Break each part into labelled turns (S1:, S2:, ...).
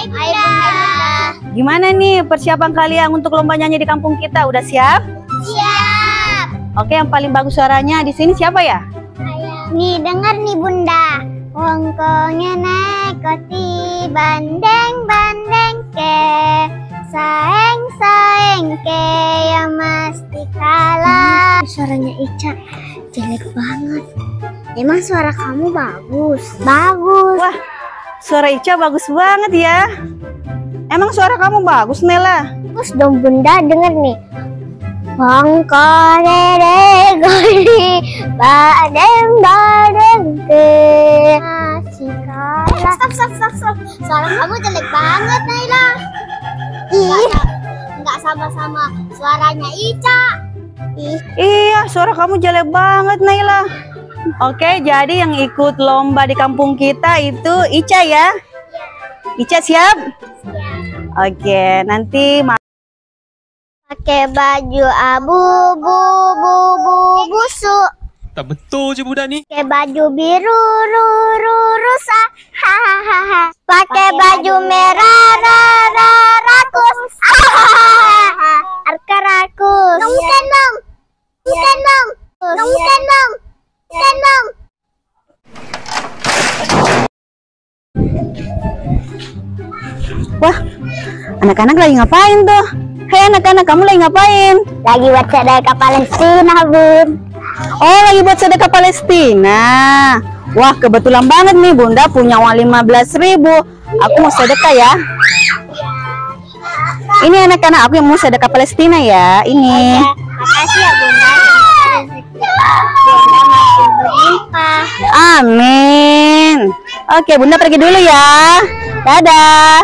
S1: Bunda.
S2: Gimana nih persiapan kalian untuk lomba nyanyi di kampung kita? Udah siap?
S1: Siap.
S2: Oke, yang paling bagus suaranya di sini siapa ya?
S1: Nih dengar nih Bunda. Wongkonya nekoti bandeng ke saeng ke yang mesti kalah. Suaranya Ica jelek banget. Emang suara kamu bagus? Bagus.
S2: Wah, suara Ica bagus banget ya. Emang suara kamu bagus, Nela?
S1: Terus dong Bunda, denger nih. Wongkone gori badeng ke masih kalah. Stop. Suara kamu jelek banget, Naila. Enggak sama-sama suaranya Ica.
S2: Iya, suara kamu jelek banget, Naila. Oke, jadi yang ikut lomba di kampung kita itu Ica ya? Ica siap? Oke, nanti
S1: pakai baju abu-bu busuk.
S3: Tak betul je budak ni.
S1: Pakai baju biru rusa. Hahaha. Pakai baju merah rakus. Arka rakus. Bukan dong.
S2: wah, anak-anak lagi ngapain tuh? Hei anak-anak, kamu lagi ngapain?
S1: Lagi buat sedekah Palestina, Bun.
S2: Oh, lagi buat sedekah Palestina. Wah, kebetulan banget nih Bunda punya uang 15.000. Aku mau sedekah ya. Ini anak-anak aku yang mau sedekah Palestina ya. Ini.
S1: Makasih ya Bunda. Bunda makin berlimpah.
S2: Amin. Oke, Bunda pergi dulu ya. Dadah.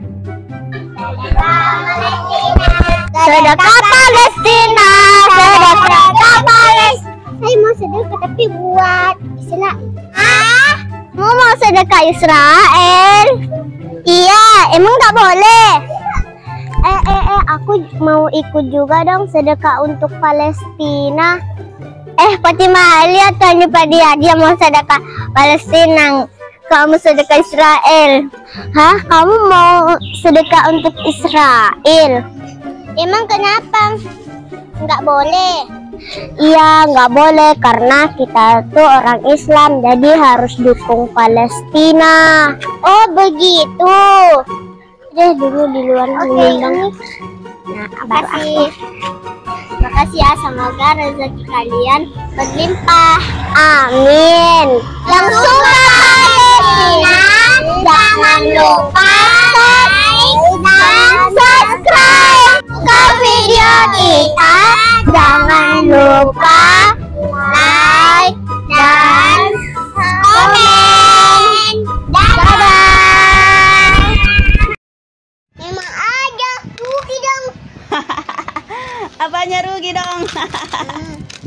S1: Sedekah Palestina, sedekah Palestina. Saya mau sedekah tapi buat Israel. Mau sedekah Israel? Iya, emang nggak boleh. Aku mau ikut juga dong sedekah untuk Palestina. Fatima, lihat tadi dia mau sedekah Palestina. Kamu sedekah Israel. Hah? Kamu mau sedekah untuk Israel? Emang kenapa? Nggak boleh. Iya, nggak boleh karena kita tuh orang Islam, jadi harus dukung Palestina. Oh begitu. Deh dulu di luar dulu. Nah, makasih. Makasih ya, semoga rezeki kalian berlimpah. Amin. Yang suka Palestina, jangan lupa like dan subscribe ke video kita. Jangan lupa like dan komen. Dadah. Emang aja rugi dong.
S2: Apanya rugi dong?